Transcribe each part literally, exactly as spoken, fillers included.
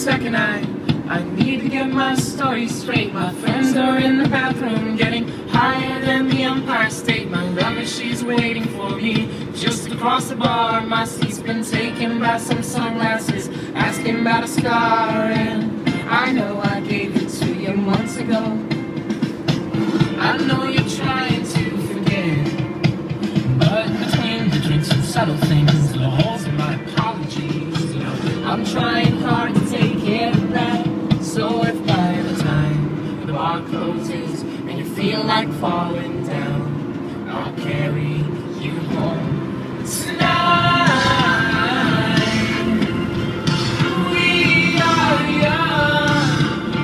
second, I I need to get my story straight. My friends are in the bathroom getting higher than the Empire State. My lover, she's waiting for me just across the bar. My seat's been taken by some sunglasses asking about a scar, and I know I gave it to you months ago. I know you're trying to forget, but between the drinks and subtle things, the holes in my apologies, you know, I'm trying hard to take care of that. So if by the time the bar closes and you feel like falling down, I'll carry you home tonight. We are young,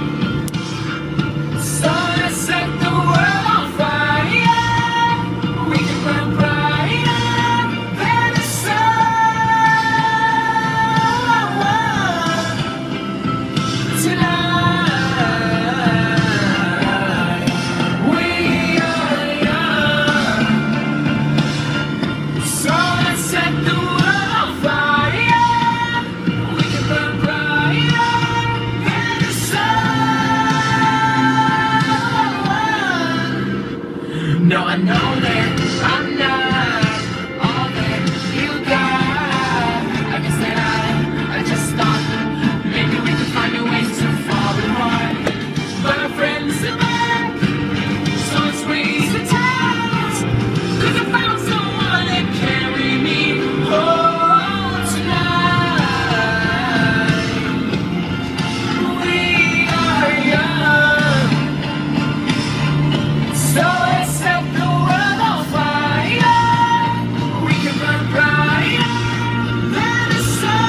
so let's set the world on fire. We can burn brighter than the sun tonight. We are young, so let's set the world on fire. We can burn brighter than the sun. No, I know that I'm not all that you got. I guess that I, I just thought maybe we could find a way to fall apart. But our friends are back, so let's raise the towers, 'cause I found someone that carry me home tonight. We are young, so let's set the world on fire. We can burn brighter than the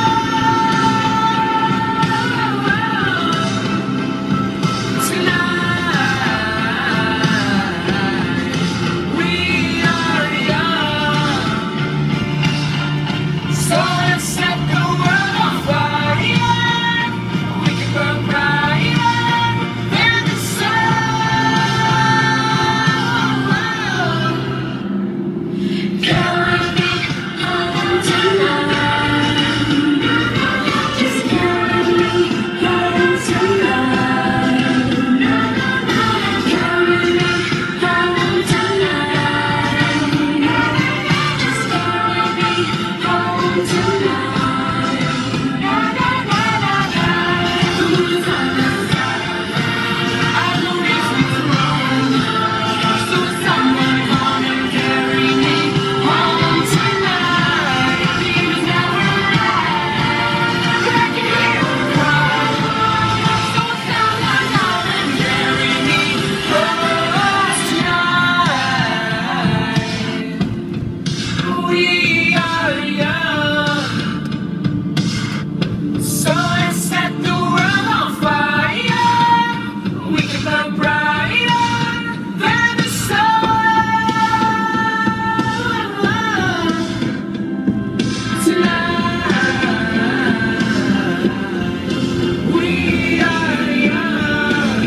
sun tonight. We are young, so let's set the world on fire. We can burn brighter than the sun. Carry me home tonight. Just carry me home tonight. Carry me home tonight. Just carry me home tonight. Na na na na na. Who's on the side? I know reason to run. So someone come and carry me home tonight. Because now we're right. I can hear you cry. So someone come and carry me home tonight. We are young, so let's set the world on fire. We can burn brighter than the sun tonight. We are young,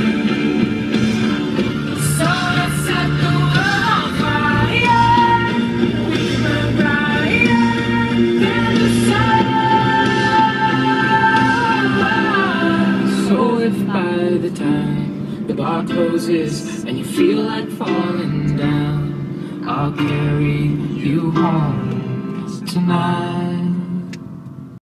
so let's set the world on fire. We can burn brighter than the sun. So if by the time the bar closes and you feel like falling down, I'll carry you home tonight.